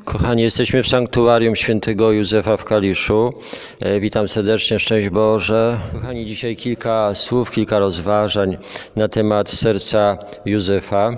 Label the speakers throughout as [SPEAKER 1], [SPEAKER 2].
[SPEAKER 1] Kochani, jesteśmy w sanktuarium świętego Józefa w Kaliszu. Witam serdecznie, szczęść Boże. Kochani, dzisiaj kilka słów, kilka rozważań na temat serca Józefa.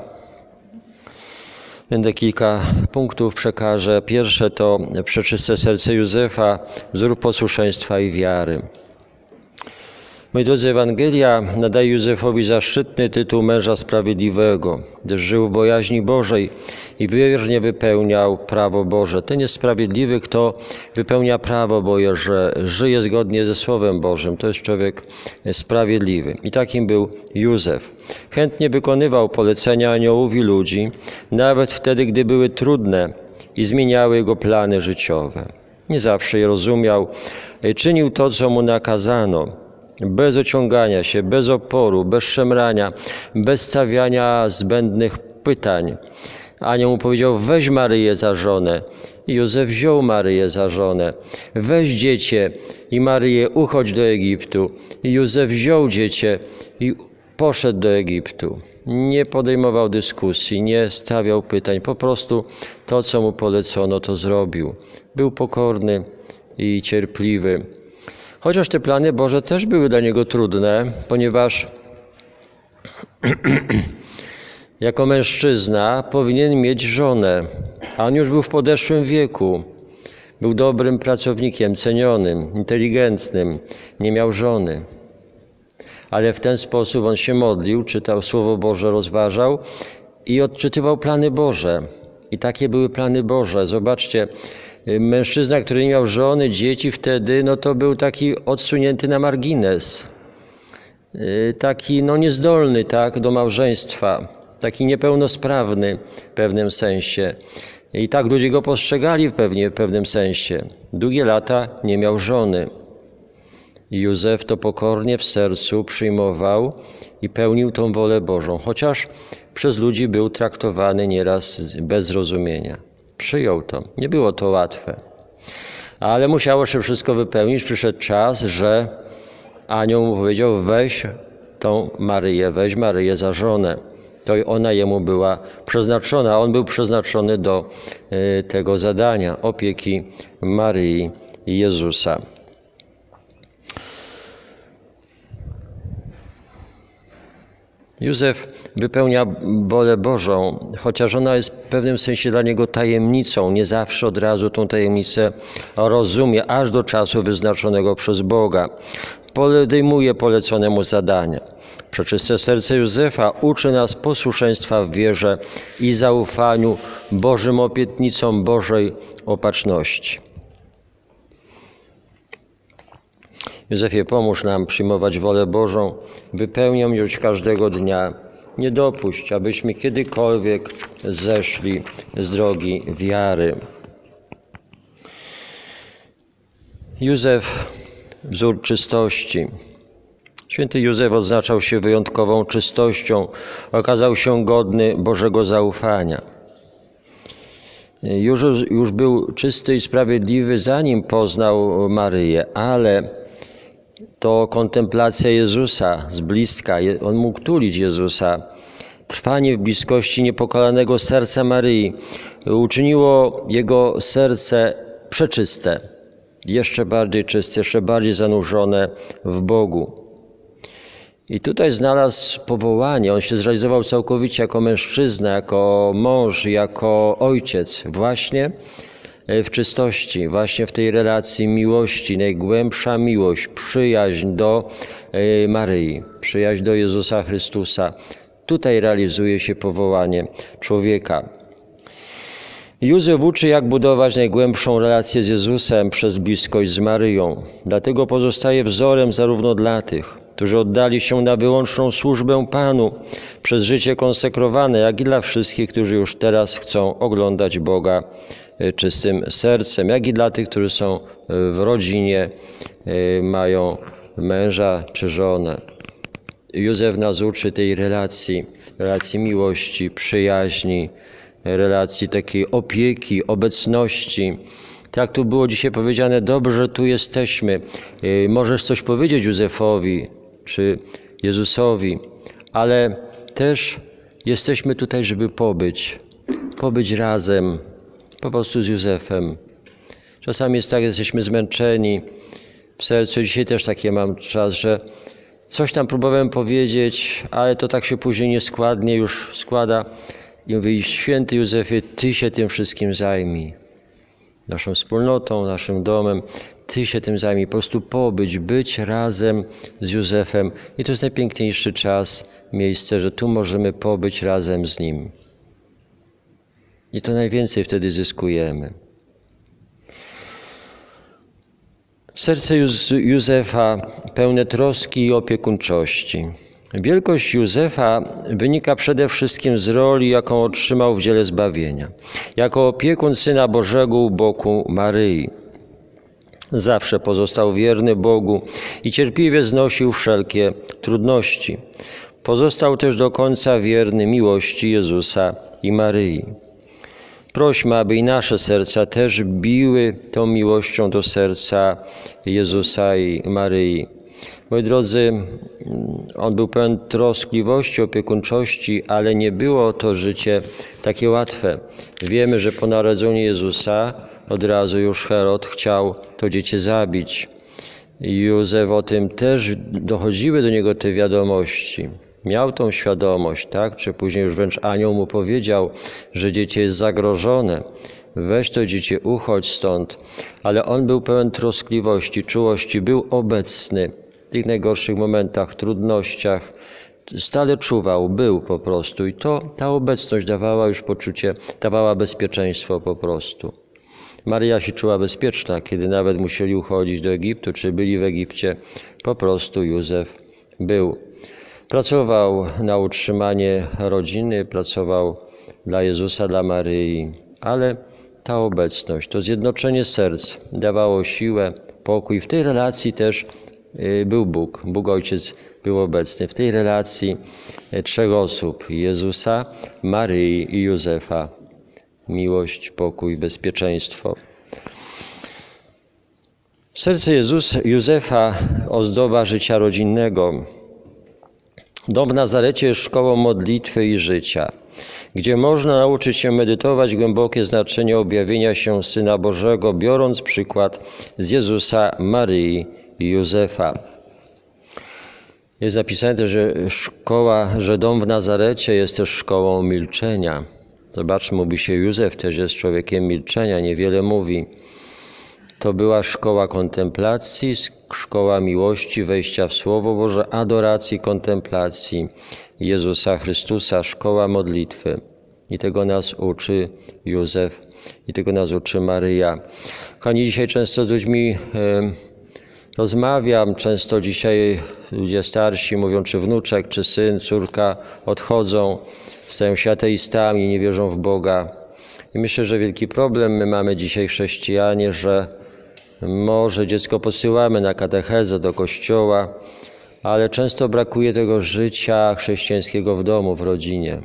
[SPEAKER 1] Będę kilka punktów przekażę. Pierwsze to przeczyste serce Józefa, wzór posłuszeństwa i wiary. Moi drodzy, Ewangelia nadaje Józefowi zaszczytny tytuł męża sprawiedliwego, gdyż żył w bojaźni Bożej i wiernie wypełniał prawo Boże. Ten jest sprawiedliwy, kto wypełnia prawo Boże, że żyje zgodnie ze Słowem Bożym. To jest człowiek sprawiedliwy. I takim był Józef. Chętnie wykonywał polecenia aniołów i ludzi, nawet wtedy, gdy były trudne i zmieniały jego plany życiowe. Nie zawsze je rozumiał. Czynił to, co mu nakazano. Bez ociągania się, bez oporu, bez szemrania, bez stawiania zbędnych pytań. Anioł mu powiedział: weź Maryję za żonę. I Józef wziął Maryję za żonę. Weź dziecię i Maryję uchodź do Egiptu. I Józef wziął dziecię i poszedł do Egiptu. Nie podejmował dyskusji, nie stawiał pytań. Po prostu to, co mu polecono, to zrobił. Był pokorny i cierpliwy. Chociaż te plany Boże też były dla niego trudne, ponieważ jako mężczyzna powinien mieć żonę, a on już był w podeszłym wieku. Był dobrym pracownikiem, cenionym, inteligentnym, nie miał żony. Ale w ten sposób on się modlił, czytał Słowo Boże, rozważał i odczytywał plany Boże. I takie były plany Boże. Zobaczcie, mężczyzna, który nie miał żony, dzieci wtedy, no to był taki odsunięty na margines. Taki niezdolny, tak, do małżeństwa. Taki niepełnosprawny w pewnym sensie. I tak ludzie go postrzegali w pewnym sensie. Długie lata nie miał żony. I Józef to pokornie w sercu przyjmował i pełnił tą wolę Bożą, chociaż przez ludzi był traktowany nieraz bez zrozumienia. Przyjął to. Nie było to łatwe. Ale musiało się wszystko wypełnić. Przyszedł czas, że anioł mu powiedział: weź tą Maryję, weź Maryję za żonę. To ona jemu była przeznaczona. On był przeznaczony do tego zadania, opieki Maryi i Jezusa. Józef wypełnia wolę Bożą, chociaż ona jest w pewnym sensie dla niego tajemnicą. Nie zawsze od razu tą tajemnicę rozumie, aż do czasu wyznaczonego przez Boga. Podejmuje polecone mu zadania. Przeczyste serce Józefa uczy nas posłuszeństwa w wierze i zaufaniu Bożym obietnicom Bożej opatrzności. Józefie, pomóż nam przyjmować wolę Bożą, wypełniam ją każdego dnia. Nie dopuść, abyśmy kiedykolwiek zeszli z drogi wiary. Józef, wzór czystości. Święty Józef odznaczał się wyjątkową czystością, okazał się godny Bożego zaufania. Już był czysty i sprawiedliwy, zanim poznał Maryję, ale to kontemplacja Jezusa z bliska, on mógł tulić Jezusa. Trwanie w bliskości niepokalanego serca Maryi uczyniło jego serce przeczyste, jeszcze bardziej czyste, jeszcze bardziej zanurzone w Bogu. I tutaj znalazł powołanie, on się zrealizował całkowicie jako mężczyzna, jako mąż, jako ojciec, właśnie w czystości, właśnie w tej relacji miłości, najgłębsza miłość, przyjaźń do Maryi, przyjaźń do Jezusa Chrystusa. Tutaj realizuje się powołanie człowieka. Józef uczy, jak budować najgłębszą relację z Jezusem przez bliskość z Maryją. Dlatego pozostaje wzorem zarówno dla tych, którzy oddali się na wyłączną służbę Panu przez życie konsekrowane, jak i dla wszystkich, którzy już teraz chcą oglądać Boga czystym sercem, jak i dla tych, którzy są w rodzinie, mają męża czy żonę. Józef nas uczy tej relacji miłości, przyjaźni, relacji takiej opieki, obecności. Tak tu było dzisiaj powiedziane: dobrze, tu jesteśmy. Możesz coś powiedzieć Józefowi czy Jezusowi, ale też jesteśmy tutaj, żeby pobyć razem, po prostu z Józefem. Czasami jest tak, jesteśmy zmęczeni w sercu. Dzisiaj też takie mam czas, że coś tam próbowałem powiedzieć, ale to tak się później nieskładnie już składa. I mówię, święty Józefie, Ty się tym wszystkim zajmij. Naszą wspólnotą, naszym domem. Ty się tym zajmij. Po prostu być razem z Józefem. I to jest najpiękniejszy czas, miejsce, że tu możemy pobyć razem z Nim. I to najwięcej wtedy zyskujemy. Serce Józefa pełne troski i opiekuńczości. Wielkość Józefa wynika przede wszystkim z roli, jaką otrzymał w dziele zbawienia. Jako opiekun Syna Bożego u boku Maryi. Zawsze pozostał wierny Bogu i cierpliwie znosił wszelkie trudności. Pozostał też do końca wierny miłości Jezusa i Maryi. Prośmy, aby i nasze serca też biły tą miłością do serca Jezusa i Maryi. Moi drodzy, On był pełen troskliwości, opiekuńczości, ale nie było to życie takie łatwe. Wiemy, że po narodzeniu Jezusa od razu już Herod chciał to dziecię zabić. Józef o tym też dochodziły do niego te wiadomości. Miał tą świadomość, tak? Czy później już wręcz anioł mu powiedział, że dziecię jest zagrożone. Weź to dziecię, uchodź stąd. Ale on był pełen troskliwości, czułości, był obecny w tych najgorszych momentach, trudnościach. Stale czuwał, był po prostu. I ta obecność dawała już poczucie, dawała bezpieczeństwo po prostu. Maryja się czuła bezpieczna, kiedy nawet musieli uchodzić do Egiptu, czy byli w Egipcie. Po prostu Józef był. Pracował na utrzymanie rodziny, pracował dla Jezusa, dla Maryi, ale ta obecność, to zjednoczenie serc dawało siłę, pokój. W tej relacji też był Bóg. Bóg Ojciec był obecny. W tej relacji trzech osób, Jezusa, Maryi i Józefa. Miłość, pokój, bezpieczeństwo. Serce Józefa ozdoba życia rodzinnego. Dom w Nazarecie jest szkołą modlitwy i życia, gdzie można nauczyć się medytować głębokie znaczenie objawienia się Syna Bożego, biorąc przykład z Jezusa, Maryi i Józefa. Jest napisane też, że dom w Nazarecie jest też szkołą milczenia. Zobaczmy, mówi się, Józef też jest człowiekiem milczenia, niewiele mówi. To była szkoła kontemplacji, szkoła miłości, wejścia w Słowo Boże, adoracji, kontemplacji Jezusa Chrystusa, szkoła modlitwy. I tego nas uczy Józef, i tego nas uczy Maryja. Kochani, dzisiaj często z ludźmi rozmawiam, często dzisiaj ludzie starsi mówią, czy wnuczek, czy syn, córka odchodzą, stają się ateistami, nie wierzą w Boga. I myślę, że wielki problem my mamy dzisiaj chrześcijanie, że może dziecko posyłamy na katechezę do kościoła, ale często brakuje tego życia chrześcijańskiego w domu, w rodzinie.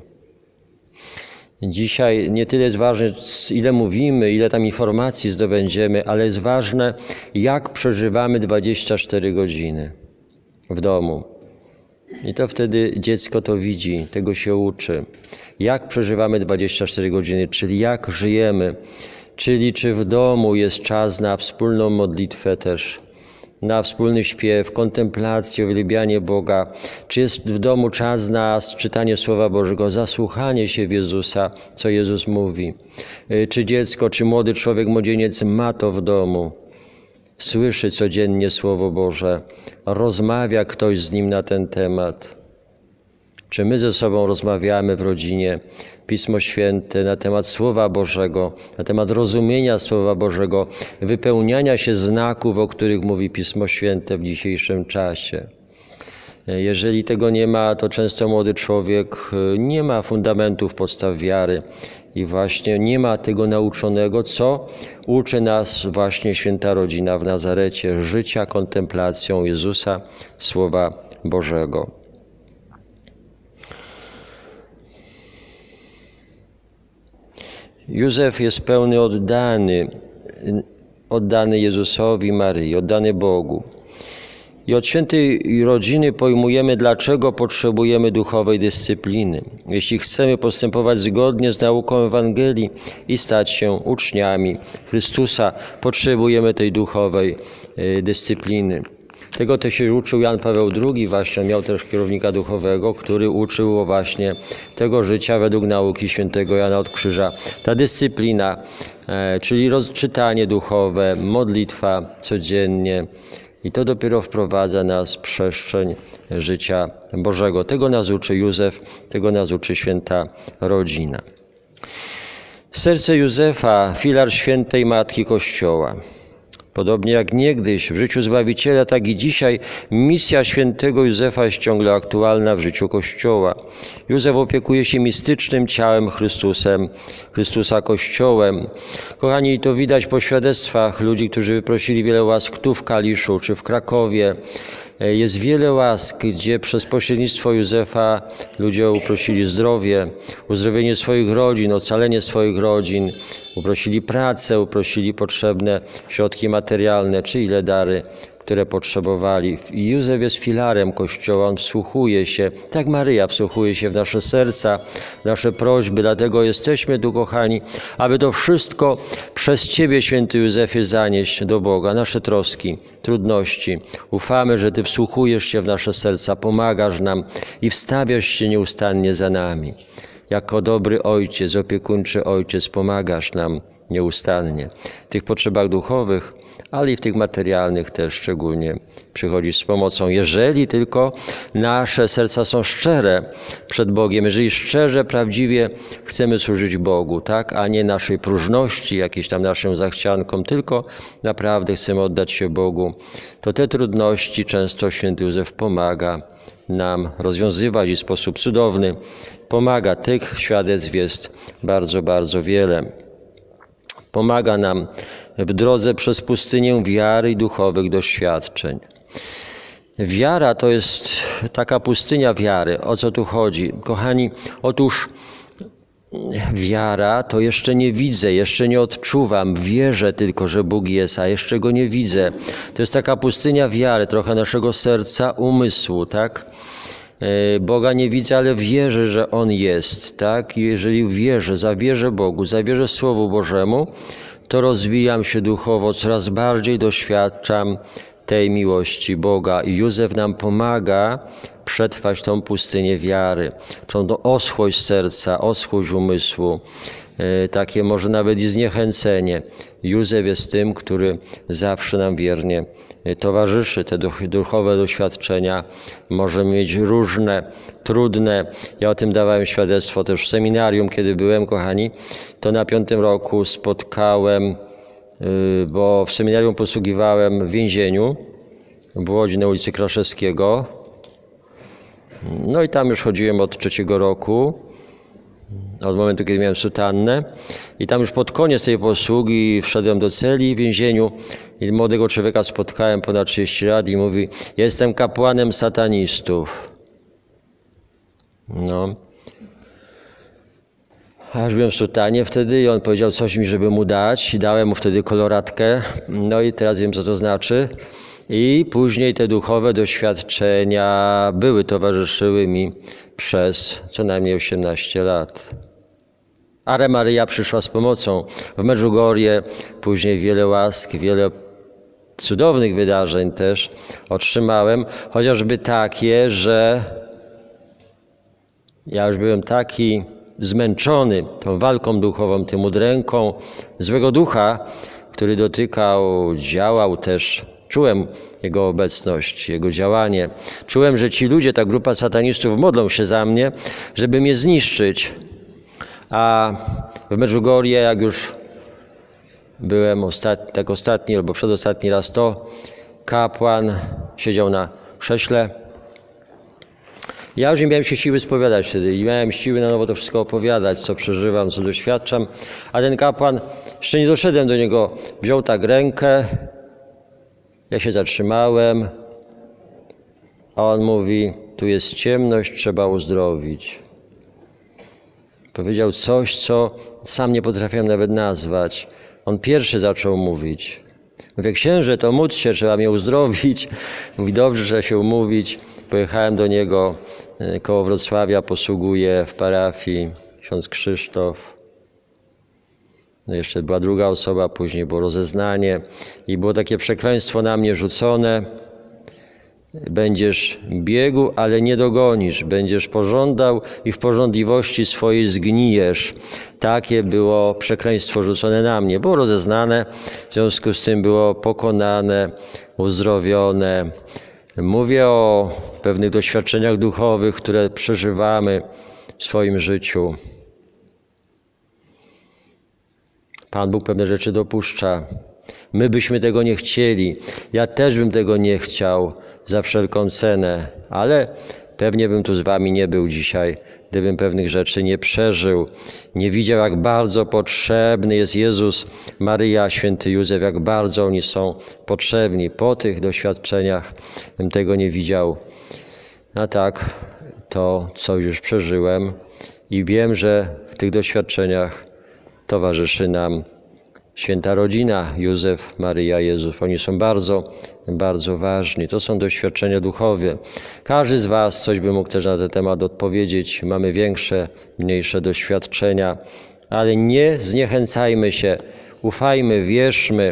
[SPEAKER 1] Dzisiaj nie tyle jest ważne, ile mówimy, ile tam informacji zdobędziemy, ale jest ważne, jak przeżywamy 24 godziny w domu. I to wtedy dziecko to widzi, tego się uczy. Jak przeżywamy 24 godziny, czyli jak żyjemy, czyli czy w domu jest czas na wspólną modlitwę też, na wspólny śpiew, kontemplację, uwielbianie Boga, czy jest w domu czas na czytanie Słowa Bożego, zasłuchanie się w Jezusa, co Jezus mówi. Czy dziecko, czy młody człowiek, młodzieniec ma to w domu, słyszy codziennie Słowo Boże, rozmawia ktoś z nim na ten temat. Czy my ze sobą rozmawiamy w rodzinie Pismo Święte na temat Słowa Bożego, na temat rozumienia Słowa Bożego, wypełniania się znaków, o których mówi Pismo Święte w dzisiejszym czasie. Jeżeli tego nie ma, to często młody człowiek nie ma fundamentów, podstaw wiary i właśnie nie ma tego nauczonego, co uczy nas właśnie Święta Rodzina w Nazarecie, życia kontemplacją Jezusa, Słowa Bożego. Józef jest pełny oddany Jezusowi, Maryi, oddany Bogu. I od świętej rodziny pojmujemy, dlaczego potrzebujemy duchowej dyscypliny. Jeśli chcemy postępować zgodnie z nauką Ewangelii i stać się uczniami Chrystusa, potrzebujemy tej duchowej dyscypliny. Tego też się uczył Jan Paweł II, właśnie on miał też kierownika duchowego, który uczył właśnie tego życia według nauki świętego Jana od Krzyża. Ta dyscyplina, czyli czytanie duchowe, modlitwa codziennie, i to dopiero wprowadza nas w przestrzeń życia Bożego. Tego nas uczy Józef, tego nas uczy święta rodzina. Serce Józefa, filar świętej Matki Kościoła. Podobnie jak niegdyś w życiu Zbawiciela, tak i dzisiaj misja świętego Józefa jest ciągle aktualna w życiu Kościoła. Józef opiekuje się mistycznym ciałem Chrystusa Kościołem. Kochani, to widać po świadectwach ludzi, którzy wyprosili wiele łask tu w Kaliszu czy w Krakowie. Jest wiele łask, gdzie przez pośrednictwo Józefa ludzie uprosili zdrowie, uzdrowienie swoich rodzin, ocalenie swoich rodzin, uprosili pracę, uprosili potrzebne środki materialne czy ile dary, które potrzebowali. I Józef jest filarem Kościoła, on wsłuchuje się, tak Maryja wsłuchuje się w nasze serca, w nasze prośby, dlatego jesteśmy tu, kochani, aby to wszystko przez Ciebie, święty Józefie, zanieść do Boga, nasze troski, trudności. Ufamy, że Ty wsłuchujesz się w nasze serca, pomagasz nam i wstawiasz się nieustannie za nami. Jako dobry ojciec, opiekuńczy ojciec pomagasz nam nieustannie w tych potrzebach duchowych, ale i w tych materialnych też szczególnie przychodzisz z pomocą. Jeżeli tylko nasze serca są szczere przed Bogiem, jeżeli szczerze, prawdziwie chcemy służyć Bogu, tak, a nie naszej próżności, jakiejś tam naszym zachciankom, tylko naprawdę chcemy oddać się Bogu, to te trudności często święty Józef pomaga nam rozwiązywać i w sposób cudowny pomaga. Tych świadectw jest bardzo, bardzo wiele. Pomaga nam w drodze przez pustynię wiary i duchowych doświadczeń. Wiara to jest taka pustynia wiary. O co tu chodzi? Kochani, otóż wiara to jeszcze nie widzę, jeszcze nie odczuwam, wierzę tylko, że Bóg jest, a jeszcze Go nie widzę. To jest taka pustynia wiary, trochę naszego serca, umysłu, tak? Boga nie widzę, ale wierzę, że On jest, tak? I jeżeli wierzę, zawierzę Bogu, zawierzę Słowu Bożemu, to rozwijam się duchowo, coraz bardziej doświadczam tej miłości Boga. I Józef nam pomaga przetrwać tą pustynię wiary, tą oschłość serca, oschłość umysłu, takie może nawet i zniechęcenie. Józef jest tym, który zawsze nam wiernie towarzyszy. Te duchowe doświadczenia możemy mieć różne, trudne. Ja o tym dawałem świadectwo też w seminarium, kiedy byłem, kochani. To na 5. roku spotkałem, bo w seminarium posługiwałem w więzieniu w Łodzi na ulicy Kraszewskiego. No i tam już chodziłem od 3. roku, od momentu, kiedy miałem sutannę. I tam już pod koniec tej posługi wszedłem do celi w więzieniu i młodego człowieka spotkałem ponad 30 lat i mówi: jestem kapłanem satanistów. No. A już byłem w sutanie wtedy i on powiedział coś mi, żeby mu dać. I dałem mu wtedy koloratkę. No i teraz wiem, co to znaczy. I później te duchowe doświadczenia towarzyszyły mi przez co najmniej 18 lat. Ale Maryja przyszła z pomocą. W Medjugorje później wiele łask, wiele cudownych wydarzeń też otrzymałem. Chociażby takie, że ja już byłem taki zmęczony tą walką duchową, tym udręką złego ducha, który dotykał, działał też. Czułem jego obecność, jego działanie. Czułem, że ci ludzie, ta grupa satanistów modlą się za mnie, żeby mnie zniszczyć. A w Medjugorje, jak już byłem ostatni albo przedostatni raz, to kapłan siedział na krześle. Ja już nie miałem się siły spowiadać wtedy i miałem siły na nowo to wszystko opowiadać, co przeżywam, co doświadczam. A ten kapłan, jeszcze nie doszedłem do niego, wziął tak rękę, ja się zatrzymałem, a on mówi: tu jest ciemność, trzeba uzdrowić. Powiedział coś, co sam nie potrafiłem nawet nazwać. On pierwszy zaczął mówić. Mówię, księże, to módl się, trzeba mnie uzdrowić. Mówi, dobrze, trzeba się umówić. Pojechałem do niego, koło Wrocławia, posługuje w parafii, ksiądz Krzysztof. No jeszcze była druga osoba, później było rozeznanie i było takie przekleństwo na mnie rzucone. Będziesz biegł, ale nie dogonisz. Będziesz pożądał i w pożądliwości swojej zgnijesz. Takie było przekleństwo rzucone na mnie. Było rozeznane, w związku z tym było pokonane, uzdrowione. Mówię o pewnych doświadczeniach duchowych, które przeżywamy w swoim życiu. Pan Bóg pewne rzeczy dopuszcza. My byśmy tego nie chcieli. Ja też bym tego nie chciał za wszelką cenę, ale pewnie bym tu z wami nie był dzisiaj, gdybym pewnych rzeczy nie przeżył. Nie widział, jak bardzo potrzebny jest Jezus, Maryja, święty Józef, jak bardzo oni są potrzebni. Po tych doświadczeniach bym tego nie widział. A tak, to coś już przeżyłem i wiem, że w tych doświadczeniach towarzyszy nam święta rodzina, Józef, Maryja, Jezus. Oni są bardzo, bardzo ważni. To są doświadczenia duchowe. Każdy z was coś by mógł też na ten temat odpowiedzieć. Mamy większe, mniejsze doświadczenia, ale nie zniechęcajmy się. Ufajmy, wierzmy.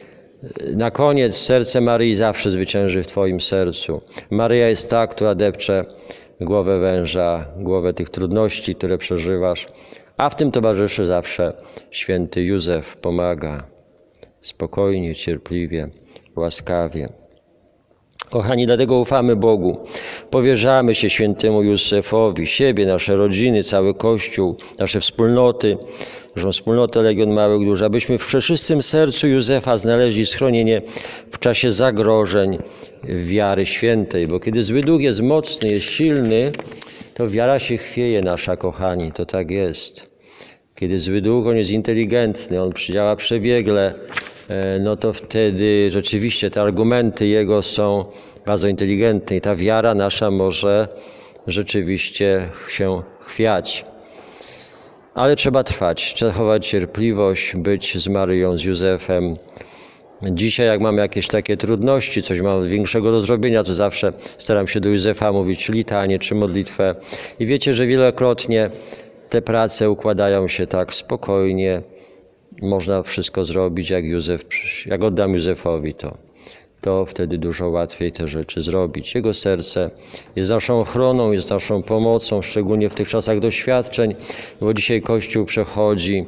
[SPEAKER 1] Na koniec serce Maryi zawsze zwycięży w twoim sercu. Maryja jest ta, która depcze głowę węża, głowę tych trudności, które przeżywasz. A w tym towarzyszy zawsze święty Józef, pomaga spokojnie, cierpliwie, łaskawie. Kochani, dlatego ufamy Bogu. Powierzamy się świętemu Józefowi, siebie, nasze rodziny, cały Kościół, nasze wspólnoty, naszą wspólnotę Legion Małych Dusz, abyśmy w przeczystym sercu Józefa znaleźli schronienie w czasie zagrożeń wiary świętej. Bo kiedy zły duch jest mocny, jest silny, to wiara się chwieje nasza, kochani, to tak jest. Kiedy zły duch, on jest inteligentny, on działa przebiegle, no to wtedy rzeczywiście te argumenty jego są bardzo inteligentne i ta wiara nasza może rzeczywiście się chwiać. Ale trzeba trwać, trzeba chować cierpliwość, być z Maryją, z Józefem. Dzisiaj jak mam jakieś takie trudności, coś mam większego do zrobienia, to zawsze staram się do Józefa mówić litanię czy modlitwę. I wiecie, że wielokrotnie te prace układają się tak spokojnie. Można wszystko zrobić, jak oddam Józefowi, to wtedy dużo łatwiej te rzeczy zrobić. Jego serce jest naszą ochroną, jest naszą pomocą, szczególnie w tych czasach doświadczeń, bo dzisiaj Kościół przechodzi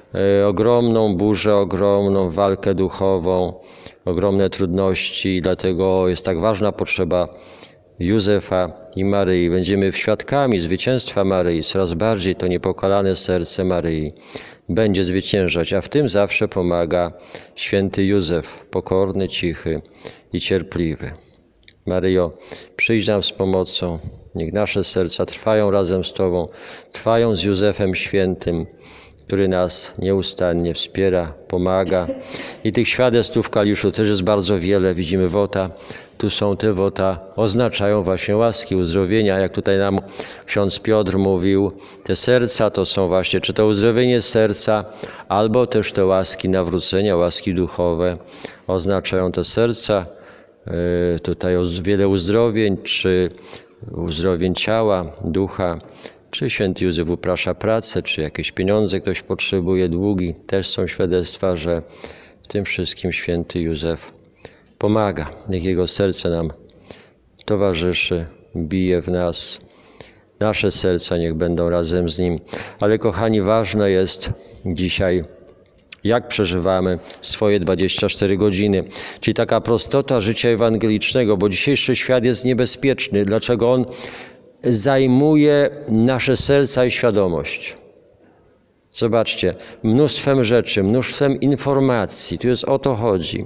[SPEAKER 1] ogromną burzę, ogromną walkę duchową, ogromne trudności i dlatego jest tak ważna potrzeba Józefa i Maryi. Będziemy świadkami zwycięstwa Maryi. Coraz bardziej to niepokalane serce Maryi będzie zwyciężać, a w tym zawsze pomaga święty Józef, pokorny, cichy i cierpliwy. Maryjo, przyjdź nam z pomocą. Niech nasze serca trwają razem z Tobą, trwają z Józefem Świętym, który nas nieustannie wspiera, pomaga. I tych świadectw w Kaliszu też jest bardzo wiele. Widzimy wota. Tu są te wota, oznaczają właśnie łaski, uzdrowienia. Jak tutaj nam ksiądz Piotr mówił, te serca to są właśnie, czy to uzdrowienie serca, albo też te łaski nawrócenia, łaski duchowe. Oznaczają te serca. Tutaj wiele uzdrowień, czy uzdrowień ciała, ducha. Czy święty Józef uprasza pracę, czy jakieś pieniądze ktoś potrzebuje, długi. Też są świadectwa, że w tym wszystkim święty Józef pomaga. Niech jego serce nam towarzyszy, bije w nas. Nasze serca niech będą razem z nim. Ale kochani, ważne jest dzisiaj, jak przeżywamy swoje 24 godziny. Czyli taka prostota życia ewangelicznego, bo dzisiejszy świat jest niebezpieczny. Dlaczego on zajmuje nasze serca i świadomość? Zobaczcie, mnóstwem rzeczy, mnóstwem informacji. Tu jest o to chodzi.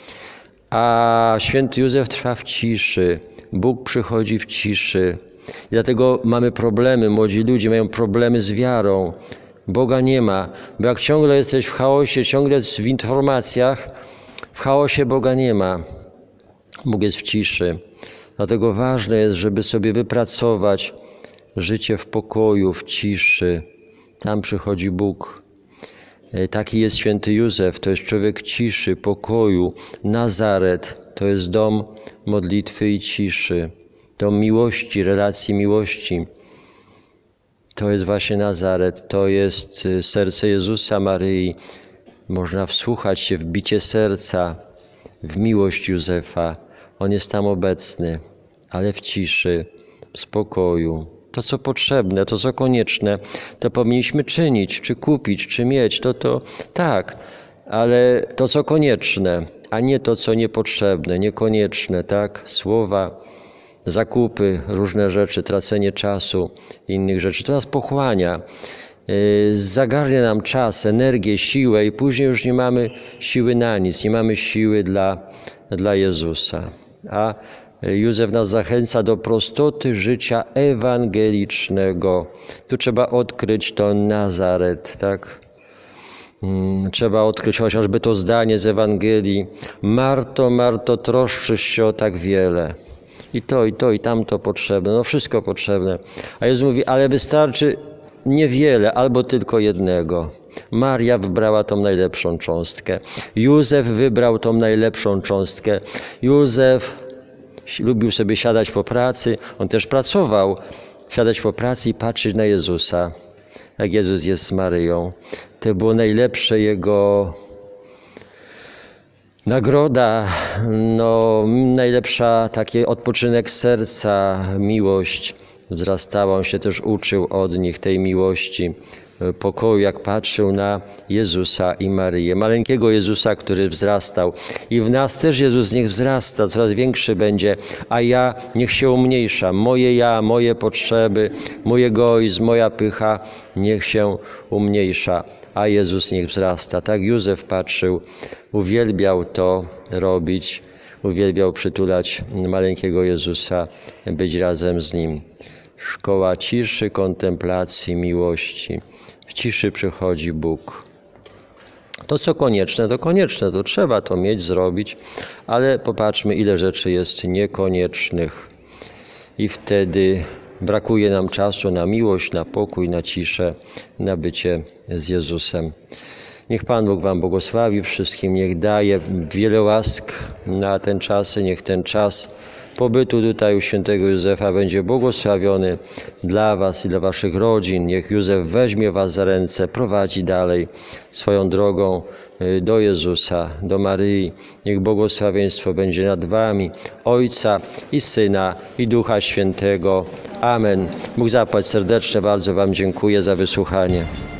[SPEAKER 1] A święty Józef trwa w ciszy. Bóg przychodzi w ciszy. I dlatego mamy problemy. Młodzi ludzie mają problemy z wiarą. Boga nie ma. Bo jak ciągle jesteś w chaosie, ciągle w informacjach, w chaosie Boga nie ma. Bóg jest w ciszy. Dlatego ważne jest, żeby sobie wypracować życie w pokoju, w ciszy. Tam przychodzi Bóg. Taki jest święty Józef, to jest człowiek ciszy, pokoju. Nazaret to jest dom modlitwy i ciszy, dom miłości, relacji miłości. To jest właśnie Nazaret, to jest serce Jezusa, Maryi. Można wsłuchać się w bicie serca, w miłość Józefa. On jest tam obecny, ale w ciszy, w spokoju. To, co potrzebne, to, co konieczne, to powinniśmy czynić, czy kupić, czy mieć. To tak, ale to, co konieczne, a nie to, co niepotrzebne, niekonieczne, tak? Słowa, zakupy, różne rzeczy, tracenie czasu, innych rzeczy. To nas pochłania, zagarnia nam czas, energię, siłę i później już nie mamy siły na nic, nie mamy siły dla Jezusa. A Józef nas zachęca do prostoty życia ewangelicznego. Tu trzeba odkryć to Nazaret, tak? Trzeba odkryć chociażby to zdanie z Ewangelii. Marto, Marto, troszczysz się o tak wiele. I to, i tamto potrzebne, no wszystko potrzebne. A Jezus mówi, ale wystarczy niewiele, albo tylko jednego. Maria wybrała tą najlepszą cząstkę. Józef wybrał tą najlepszą cząstkę. Józef lubił sobie siadać po pracy, on też pracował, siadać po pracy i patrzeć na Jezusa, jak Jezus jest z Maryją. To było najlepsze jego nagroda, no, najlepsza taki odpoczynek serca, miłość. Wzrastała, on się też uczył od nich tej miłości, pokoju, jak patrzył na Jezusa i Maryję. Maleńkiego Jezusa, który wzrastał. I w nas też Jezus niech wzrasta, coraz większy będzie, a ja niech się umniejsza. Moje ja, moje potrzeby, mój egoizm, moja pycha niech się umniejsza, a Jezus niech wzrasta. Tak Józef patrzył, uwielbiał to robić, uwielbiał przytulać maleńkiego Jezusa, być razem z Nim. Szkoła ciszy, kontemplacji, miłości. W ciszy przychodzi Bóg. To, co konieczne, to trzeba to mieć, zrobić, ale popatrzmy, ile rzeczy jest niekoniecznych. I wtedy brakuje nam czasu na miłość, na pokój, na ciszę, na bycie z Jezusem. Niech Pan Bóg wam błogosławi wszystkim, niech daje wiele łask na ten czas, niech ten czas pobytu tutaj u świętego Józefa będzie błogosławiony dla was i dla waszych rodzin. Niech Józef weźmie was za ręce, prowadzi dalej swoją drogą do Jezusa, do Maryi. Niech błogosławieństwo będzie nad wami, Ojca i Syna i Ducha Świętego. Amen. Bóg zapłać serdecznie, bardzo wam dziękuję za wysłuchanie.